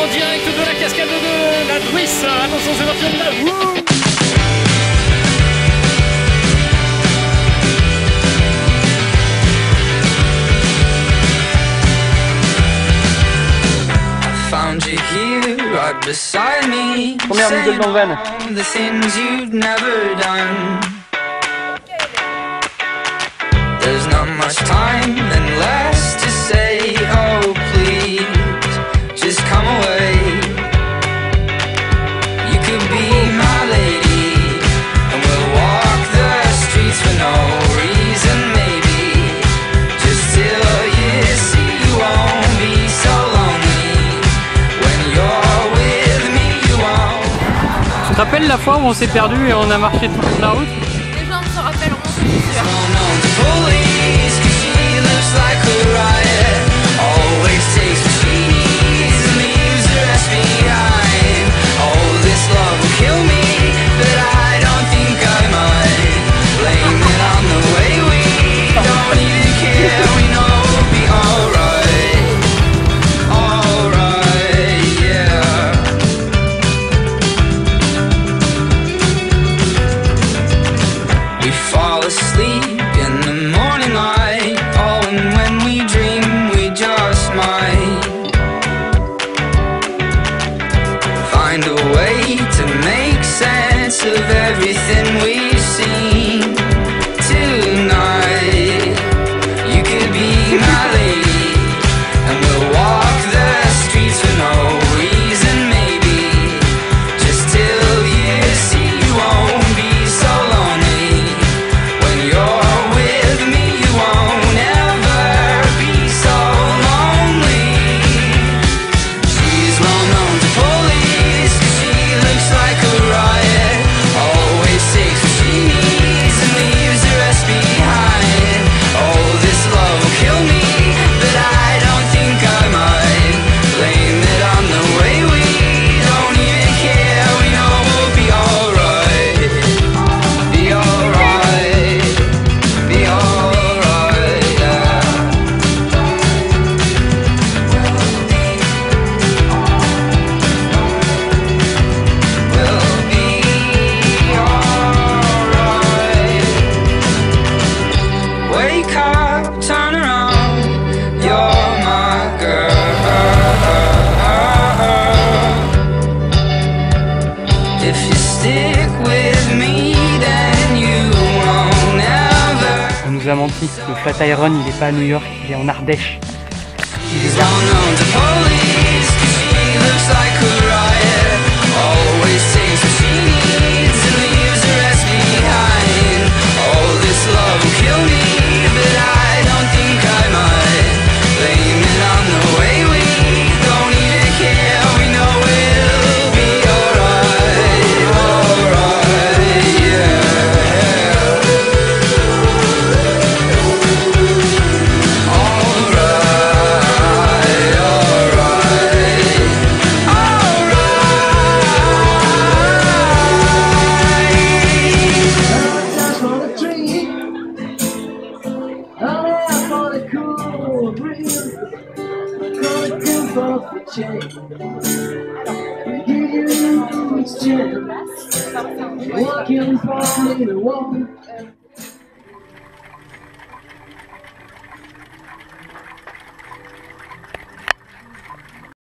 en direct de la cascade de la Druisse. Attention, c'est parti, on y va. Wouh. Première nouvelle dans le van. There's not much time and less to say. Oh please, just come away. You could be my lady, and we'll walk the streets for no reason. Maybe just till you see you won't be so lonely. When you're with me you won't. Tu te rappelles la fois où on s'est perdu et on a marché toute la route? Les gens se rappelleront, c'est sûr. Police, 'cause she looks like a riot. Always takes what she needs and leaves the rest behind. Oh, this love will kill me, but I don't think I mind. Blame it on the way we don't even care. We know we'll be alright. Alright, yeah. We fall asleep in the morning light. Oh, and when we dream, we just might find a way to make sense of everything we've seen tonight. You could be my lady, and we'll walk the streets for no reason. Maybe just till you see you won't be so lonely. When you're with me, you won't ever be so lonely. She's well known to police, 'cause she looks like a riot. Always takes what she needs and leaves the rest behind. Oh, this love will kill me, but I don't think I mind. Blame it on the way we don't even care. We know we'll be alright. Be alright. Be alright, yeah. We'll be alright. Wake up, turn around. You're my girl. If you stick with me, then you won't ever. On nous a menti, le Flatiron il est pas à New York, il est en Ardèche. She's well known to police, 'cause she looks like a riot. Always takes what she needs and leaves the rest behind. Oh, this love will kill me, but I don't think I mind. Blame it on the way we don't even care. We know we'll be alright. Alright, yeah. Alright, alright. Just for the tree, oh, for the cool breeze, looking for the change. You exchange, walking from the wall.